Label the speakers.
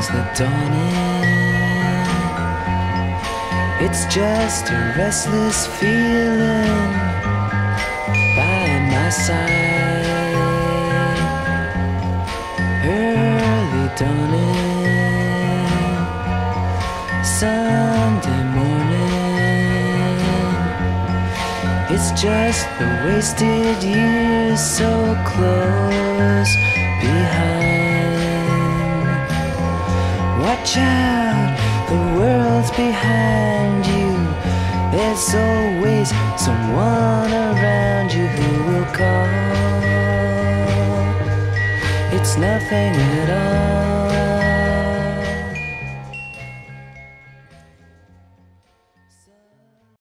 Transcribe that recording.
Speaker 1: is the dawning. It's just a restless feeling by my side. Early dawning, Sunday morning. It's just the wasted years so close behind. Watch out, the world's behind you. There's always someone around you who will call. It's nothing at all.